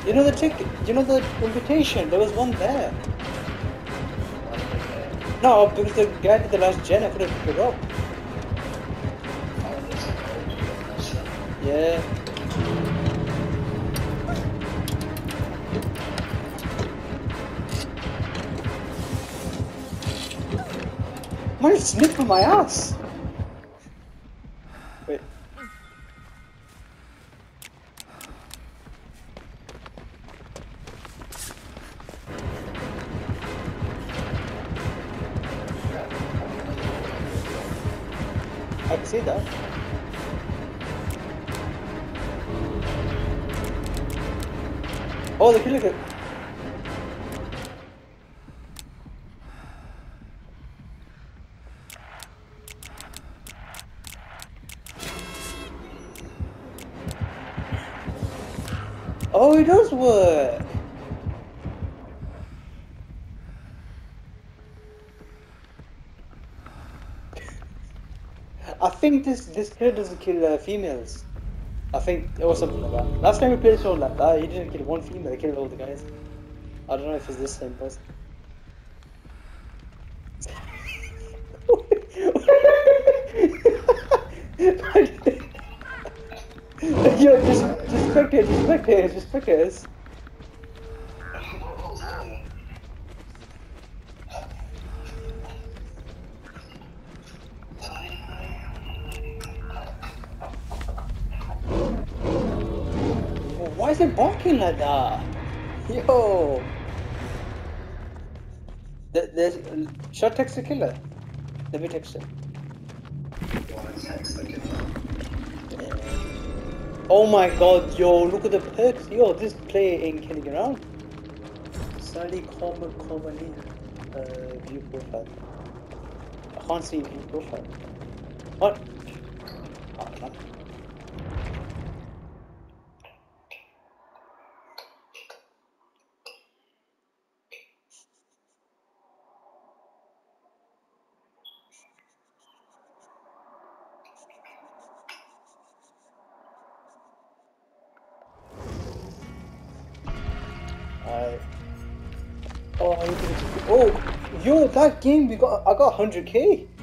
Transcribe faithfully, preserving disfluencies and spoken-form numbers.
You know the ticket, you know the invitation, there was one there. No, because the guy did the last gen, I couldn't pick it up. Yeah. Might snip on my ass. Wait. I can see that. Oh, the killer could. Oh, it does work. I think this this killer doesn't kill uh, females. I think or something like that. Last time we played a show like that, he didn't kill one female. He killed all the guys. I don't know if it's this same person. Yo, just just spectators, just spectators, just spectators. Why is it barking like that? Yo! There, there's... Should I text the killer? Let me text him. Oh my god, yo, look at the perks. Yo, this player ain't killing around. Sally Common Common uh, view profile. I can't see view profile. What? Oh, I can't. Alright. Oh, oh, yo, that game we got, I got one hundred K.